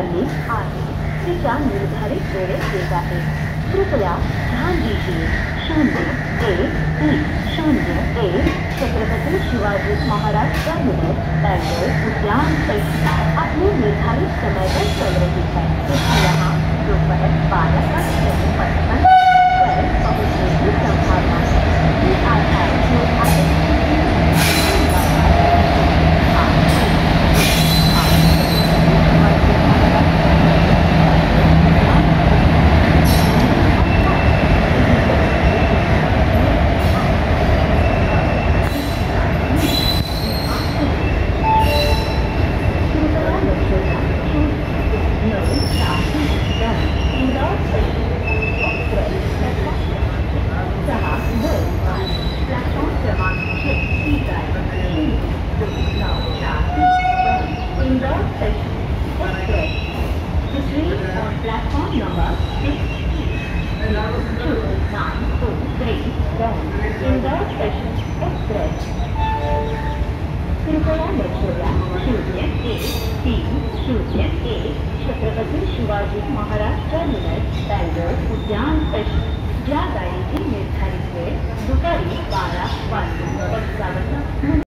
चालली आहे तिच्या निर्धारित वेळेत येत आहे. कृपया ध्यान दीजिए 0110 छत्रपति शिवाजी महाराज टर्मिनस बैंगलोर उद्यान स्टेशन अपने निर्धारित समय पर चल रही है। इसलिए यहाँ दोपहर 12:55 पर पहुँचने की संभावना है। कृपया लक्षात 0130 छत्रपति शिवाजी महाराज टर्मिनस बैंगलोर उद्यान स्टेशन ज्या गाडीची निर्धारित वेळ दुपारी 12:55